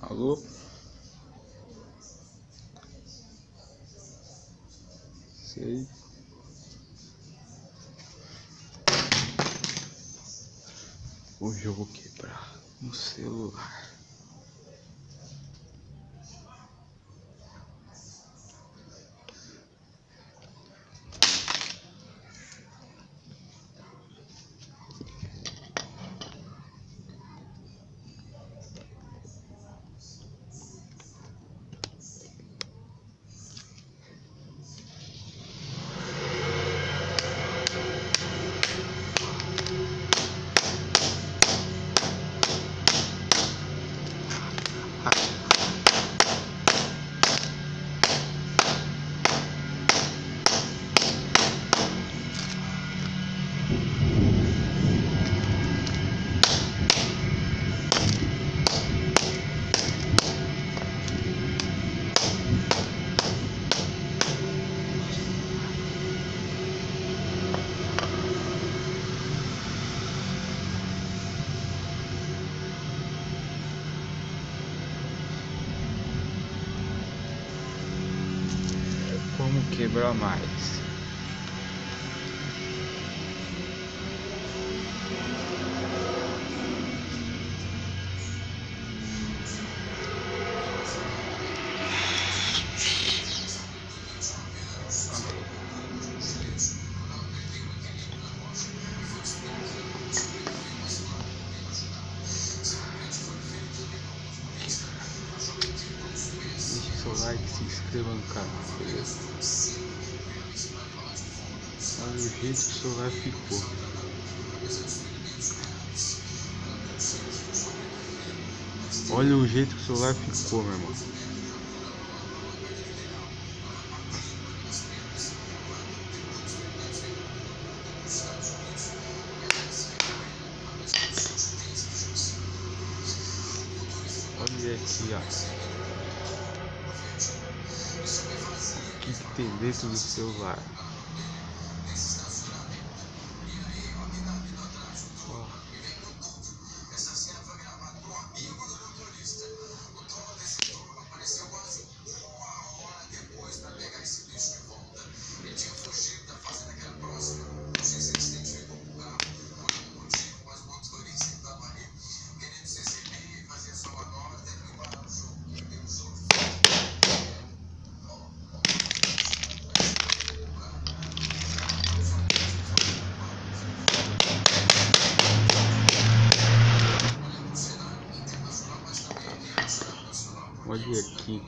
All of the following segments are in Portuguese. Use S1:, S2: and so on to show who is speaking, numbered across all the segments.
S1: Alô? Sei. Hoje eu vou quebrar um celular. Como quebrar mais? Deixe seu like e se inscreva no canal, beleza? Olha o jeito que o celular ficou. Olha o jeito que o celular ficou, meu irmão. Olha aqui, ó. O que tem dentro do celular? Olha aqui.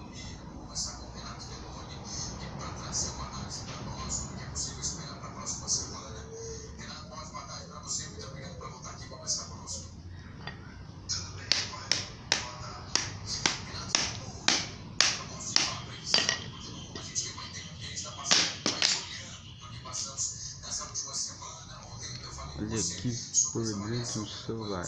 S1: Olha aqui por dentro do celular.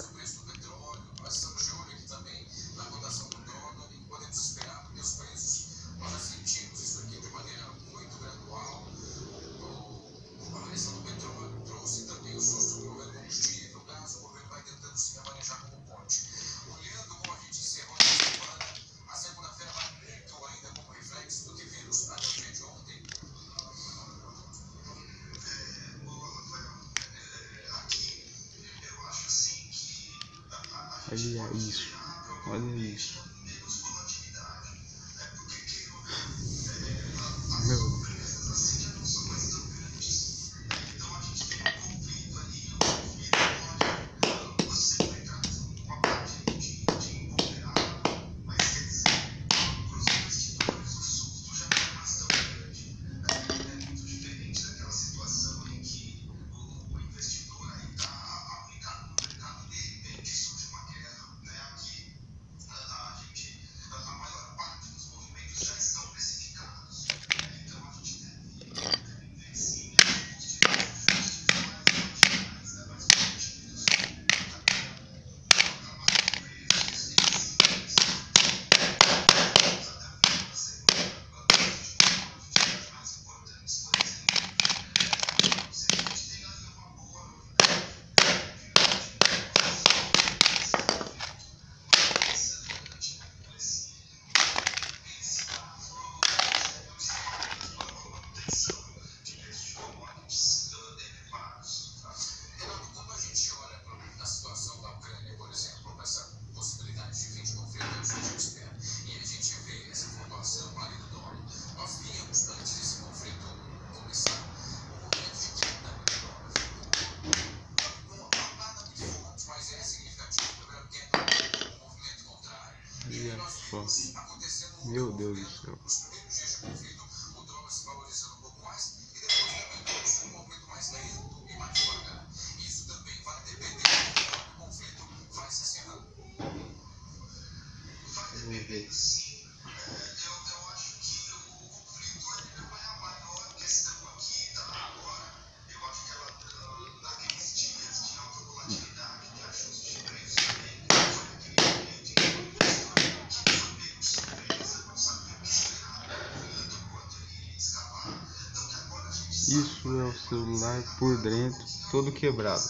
S1: Olha isso, olha isso. Meu. Olha só. Meu Deus do céu. Vamos ver. Isso é o celular por dentro, todo quebrado.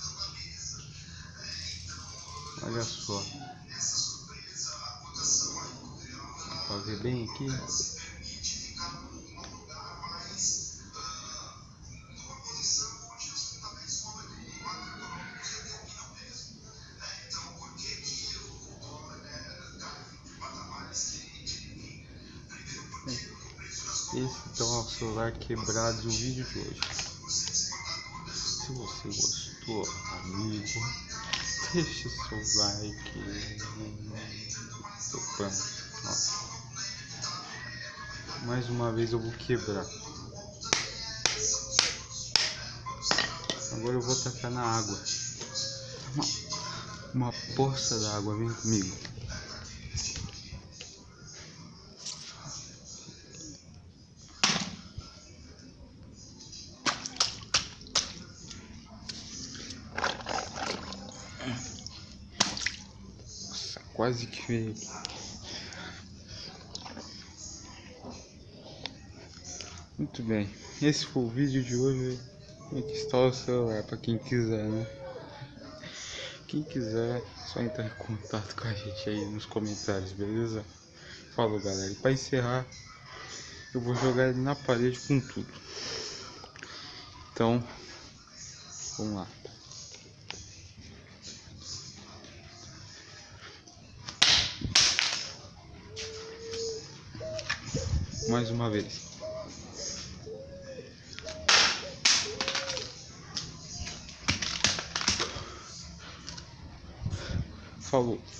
S1: Olha só. Pra ver bem aqui. Esse então é o celular quebrado do vídeo de hoje. Se você gostou, amigo, deixe seu like. Tô pronto. Ó. Mais uma vez eu vou quebrar. Agora eu vou tacar na água. Uma poça d'água, vem comigo. Nossa, quase que veio. Muito bem, esse foi o vídeo de hoje. Aqui está o celular para quem quiser, né? Quem quiser, só entrar em contato com a gente aí nos comentários, beleza? Falou, galera. E para encerrar, eu vou jogar ele na parede com tudo. Então, vamos lá. Mais uma vez. Falou.